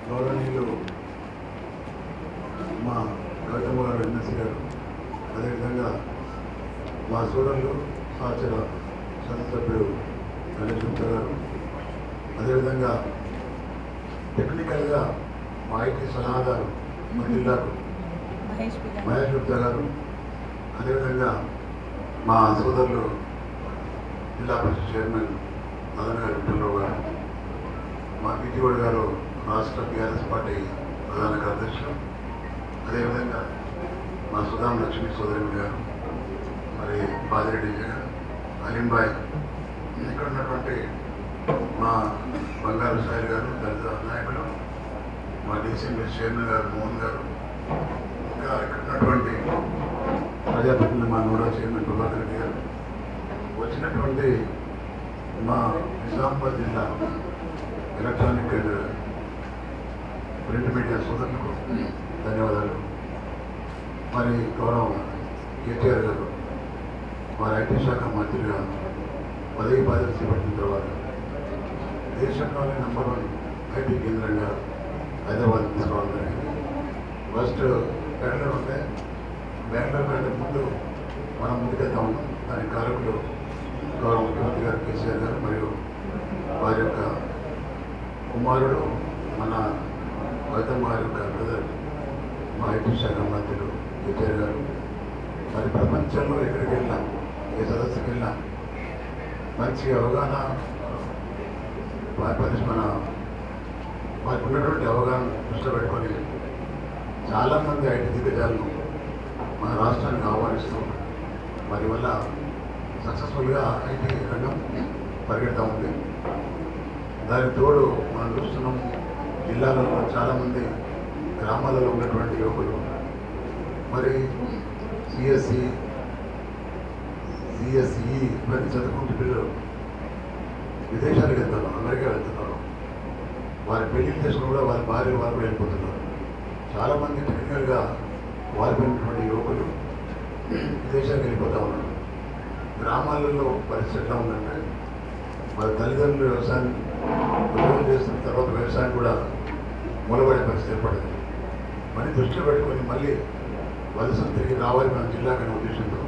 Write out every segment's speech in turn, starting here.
గౌరవనీయులు మా గౌతమ్ గారు ఎన్ఎస్సీ గారు, అదేవిధంగా మా సోదరులు సహచర శాసనసభ్యుడు గణేష్ గుప్తా గారు, అదేవిధంగా టెక్నికల్గా మా ఐటీ సలహాదారు మా జిల్లాకు మహేష్ గుప్తా గారు, అదేవిధంగా మా సోదరులు జిల్లా పరిషత్ చైర్మన్ మదన్ గారు విఠలరావు గారు, మా పీటీఓడి గారు రాష్ట్ర టీఆర్ఎస్ పార్టీ ప్రధాన కార్యదర్శులు, అదేవిధంగా మా సుధాం లక్ష్మీ సోదరి గారు, మరి బాజిరెడ్డి గారు, అలీంబాయ్, ఇక్కడ ఉన్నటువంటి మా బంగారు సాయి గారు, దళిత నాయకులు, మా డీసీఎంఎస్ చైర్మన్ గారు మోహన్ గారు, ఇంకా ఇక్కడ ఉన్నటువంటి ప్రజాప్రతినిధులు మా నూడా చైర్మన్ ప్రభాకర్ రెడ్డి గారు, వచ్చినటువంటి మా నిజామాబాద్ జిల్లా ఎలక్ట్రానిక్ అండ్ ప్రింట్ మీడియా సోదరులకు ధన్యవాదాలు. మరి గౌరవ కేటీఆర్ గారు వారి ఐటీ శాఖ మంత్రిగా పదవి బాధ్యత చేపట్టిన తర్వాత దేశంలోనే నంబర్ 1 ఐటీ కేంద్రంగా హైదరాబాద్ తీసుకోవడం జరిగింది. ఫస్ట్ బెంగళూరు ఉంటే బెంగళూరు కంటే ముందు మనం ముందుకెళ్తా ఉన్నాం. దానికి కారకులు గౌరవ ముఖ్యమంత్రి గారు కేసీఆర్ గారు మరియు వారి యొక్క కుమారుడు మన గౌతమ్ గారి యొక్క బ్రదర్ మా ఐటీ శాఖ మంత్రులు కేటీఆర్ గారు. మరి ప్రపంచంలో ఎక్కడికి వెళ్ళినా, ఏ సదస్సుకి వెళ్ళినా మంచి అవగాహన మన వారికి ఉన్నటువంటి అవగాహన దృష్టిలో పెట్టుకొని చాలామంది ఐటీ దిగ్గజాలను మన రాష్ట్రానికి ఆహ్వానిస్తూ వారి వల్ల సక్సెస్ఫుల్గా ఐటీ రంగం పరిగెడతా ఉంది. దానికి తోడు మనం చూస్తున్నాం, జిల్లాలలో చాలామంది గ్రామాలలో ఉన్నటువంటి యువకులు మరి సిఎస్సి ఇవన్నీ చదువుకుంటూ పిల్లలు విదేశాలకు వెళ్తున్నారు, అమెరికా వెళ్తున్నారు. వారి పెళ్లిళ్ళు చేసుకుని కూడా వారి భార్యలు వారు వెళ్ళిపోతున్నారు. చాలామంది టెక్నికల్గా వారిపోయినటువంటి యువకులు విదేశాలకు వెళ్ళిపోతూ ఉన్నారు. గ్రామాలలో పరిస్థితి ఎట్లా ఉందంటే వారి తల్లిదండ్రులు వ్యవసాయం ఉద్యోగం చేస్తున్న తర్వాత వ్యవసాయం కూడా మూలబడే పరిస్థితి ఏర్పడింది. మరి దృష్టిలో పెట్టుకొని మళ్ళీ వలసలు తిరిగి రావాలి మన జిల్లాకనే ఉద్దేశంతో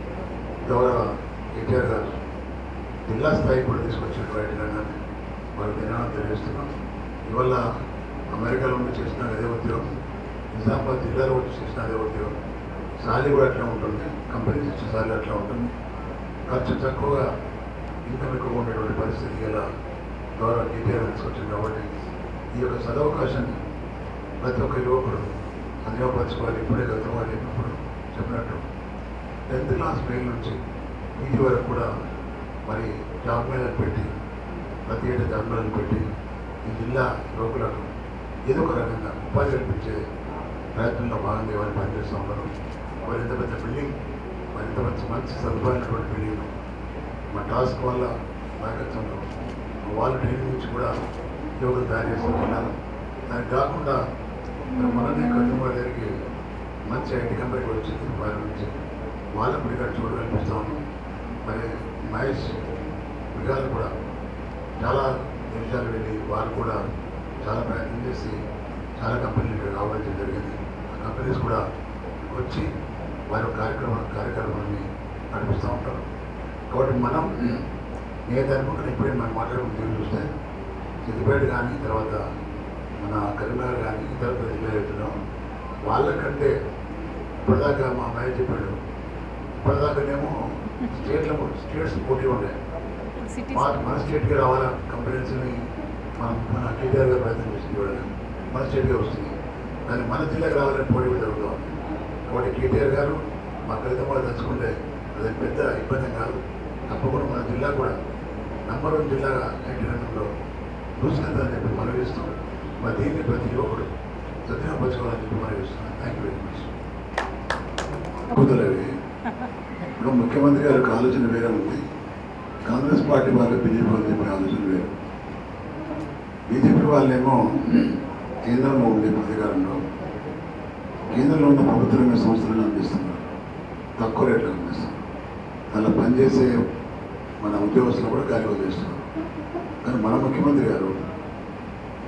గౌరవ కేటీఆర్ గారు జిల్లా స్థాయికి కూడా తీసుకొచ్చిన ఐటీ రంగాన్ని వారికి ధన్యవాదాలు తెలియజేస్తున్నాం. ఇవల్ల అమెరికాలో ఉండి చేసిన అదే ఉద్యోగం, నిజామాబాద్ జిల్లాలో వచ్చి చేసిన అదే ఉద్యోగం, శాలరీ కూడా అట్లా ఉంటుంది, కంపెనీస్ ఇచ్చే శాలరీ అట్లా ఉంటుంది, ఖర్చు తక్కువగా ఇన్కమ్ ఎక్కువగా ఉండేటువంటి పరిస్థితి ఇలా గౌరవ కేటీఆర్ తీసుకొచ్చింది. కాబట్టి ఈ యొక్క సదవకాశాన్ని ప్రతి ఒక్క యువకుడు వినియోగపరచుకోవాలి. ఇప్పుడే గతంలో చెప్పినట్టు 10th క్లాస్ ఫెయిల్ నుంచి పీజీ వరకు కూడా మరి జాబ్ మేళాలు పెట్టి ప్రతి ఏటా జాబ్ మేళాలు పెట్టి ఈ జిల్లా యువకులకు ఏదో ఒక రకంగా ఉపాధి కల్పించే ప్రయత్నంలో భాగంగా వారు పనిచేస్తూ ఉన్నారు. మరి ఇంత పెద్ద బిల్డింగ్, మరి ఇంత మంచి సదుపాయమైనటువంటి బిల్డింగ్ మా టాస్క్ వల్ల నాయకత్వంలో వాళ్ళ ట్రైనింగ్ నుంచి కూడా యువకులు తయారు చేస్తున్నారు. దానికి కాకుండా మననే కట్టుబడి దగ్గరికి మంచి ఐటీ కంపెనీ వచ్చింది. వారి నుంచి వాళ్ళకు ఇక్కడ చూడ కల్పిస్తూ ఉన్నాం. మరి మహేష్ విగాలు కూడా చాలా దేశాలు వెళ్ళి వారు కూడా చాలా ప్రయత్నం చేసి చాలా కంపెనీలు ఇక్కడ ఆహ్వానించడం జరిగింది. ఆ కంపెనీస్ కూడా వచ్చి వారి కార్యక్రమాన్ని నడిపిస్తూ ఉంటారు. కాబట్టి మనం నేను అనుకుంటున్న ఇప్పుడే మనం మాట్లాడుకుంటూ చూస్తే సిద్దిపేట కానీ తర్వాత మన కరీంనగర్ కానీ ఇతర జిల్లాలు వెళ్తున్నాం. వాళ్ళకంటే ఇప్పటిదాకా మా అమ్మాయి చెప్పాడు, ఇప్పటిదాకానేమో స్టేట్స్ పోటీ ఉండే మన స్టేట్కి రావాలా కంపెనీస్ని మన కేటీఆర్ గారు ప్రయత్నం చేసింది కూడా మన స్టేట్గా వస్తుంది, కానీ మన జిల్లాకి రావాలని పోటీ జరుగుతూ ఉంది. కాబట్టి కేటీఆర్ గారు మా ఫలితం కూడా తెచ్చుకుంటే అది పెద్ద ఇబ్బంది కాదు. తప్పకుండా మన జిల్లా కూడా నంబర్ 1 జిల్లాగా ఐటీ రంగంలో దూసుకెళ్తారని చెప్పి మనవిస్తాం. మరి దీన్ని ప్రతి యువకుడు సద్వినియోగపరచుకోవాలని చెప్పి మనవిస్తున్నాను. Thank you very much. కుదరవి ఇప్పుడు ముఖ్యమంత్రి గారికి ఆలోచన వేరే ఉంది, కాంగ్రెస్ పార్టీ వాళ్ళు బీజేపీ వాళ్ళు చెప్పిన ఆలోచన వేరు. బీజేపీ వాళ్ళేమో కేంద్రంలో ఉండే అధికారంలో కేంద్రంలో ఉన్న ప్రభుత్వ రంగ సంస్థలను అందిస్తున్నారు, తక్కువ రేట్లు అందిస్తున్నారు. అలా పనిచేసే మన ఉద్యోగస్తులు కూడా గాలి వదిలేస్తున్నారు. కానీ మన ముఖ్యమంత్రి గారు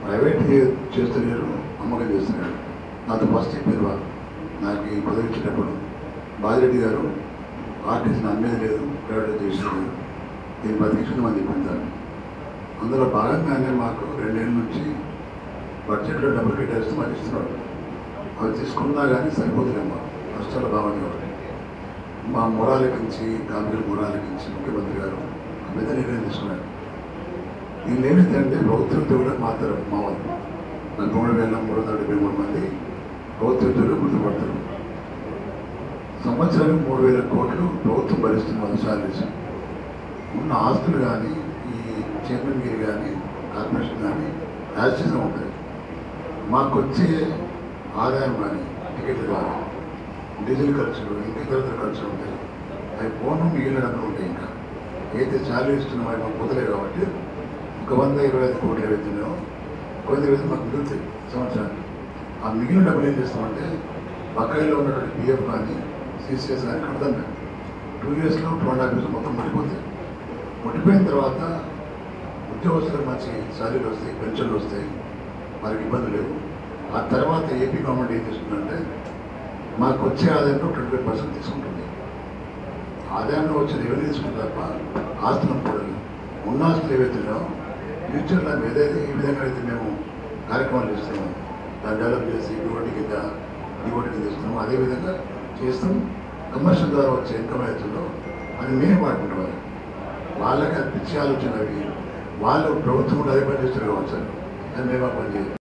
ప్రైవేట్ చేస్తున్నారు, అమ్మకం చేస్తున్నారు. నాతో ఫస్ట్ చెప్పారు వాళ్ళు నాకు ఈ పదవి ఇచ్చేటప్పుడు, బాజిరెడ్డి గారు RTC అమ్మేది లేదు, ప్రైవేట్ చేస్తున్నారు, దీన్ని బతికించమని చెప్పింది. అందులో భాగంగానే మాకు 2 ఏళ్ళ నుంచి బడ్జెట్లో డబ్బులు కేటాయిస్తూ మాకు ఇస్తున్నాడు. అవి తీసుకున్నా కానీ సరిపోతులేమో, నష్టాలు బాగుంది. మా మొరాలకించి కాంగ్రెస్ మొరాలకించి ముఖ్యమంత్రి గారు పెద్ద నిర్ణయం తీసుకున్నారు. దీనిలో ఏమైందంటే ప్రభుత్వంతో కూడా మాత్రం మా వాళ్ళు 3,373 మంది ప్రభుత్వంతో గుర్తుపడతారు. సంవత్సరానికి 3,000 కోట్లు ప్రభుత్వం భరిస్తుంది వాళ్ళ సాలరీస్. ఉన్న ఆస్తులు కానీ ఈ చైర్మన్ గిరి కానీ కార్పొరేషన్ కానీ యాక్సిస్గా ఉంటాయి. మాకు వచ్చే ఆదాయం కానీ టికెట్లు కానీ డీజిల్ ఖర్చులు ఇంకా ఇతర ఖర్చులు ఉంటాయి. అవి పోను మిగిలిన డబ్బులు ఉంటాయి. ఇంకా ఏదైతే శాలరీ ఇస్తున్నామో అవి మాకు కుదరలేదు కాబట్టి 125 కోట్లు ఏవైతున్నాయో కొన్ని వేలు మాకు మిగులుతాయి సంవత్సరానికి. ఆ మిగిలిన డబ్బులు ఏం చేస్తామంటే బకాయిలో ఉన్నటువంటి PF కానీ CCS కానీ కడతాం మేము. 2 ఇయర్స్లో 2.5 years మొత్తం ముట్టిపోతాయి. ముట్టిపోయిన తర్వాత ఉద్యోగస్తులకు మంచి శాలరీలు వస్తాయి, పెన్షన్లు వస్తాయి, వారికి ఇబ్బంది లేవు. ఆ తర్వాత ఏపీ గవర్నమెంట్ ఏం చేస్తుందంటే మాకు వచ్చే ఆదాయంలో 25% తీసుకుంటుంది. ఆదాయంలో వచ్చే రెవెన్యూ తీసుకుంటే తప్ప ఆస్తులు అమ్ముకోవడం. ఉన్న ఆస్తులు ఏవైతున్నాయో ఫ్యూచర్లో ఏదైతే ఏ విధంగా అయితే మేము కార్యక్రమాలు చేస్తున్నాము, దాన్ని డెవలప్ చేసి డిఓటి కింద ఇస్తున్నాము, అదేవిధంగా చేస్తాం. కమర్షియల్ ద్వారా వచ్చే ఇన్కమ్ అవుతుందో అది మేము వాడుకుంటాం. వాళ్ళకి అది పిచ్చి ఆలోచన, అవి వాళ్ళు ప్రభుత్వం కూడా అదే పని చేస్తారు కావచ్చు, అది మేము పని చేయాలి.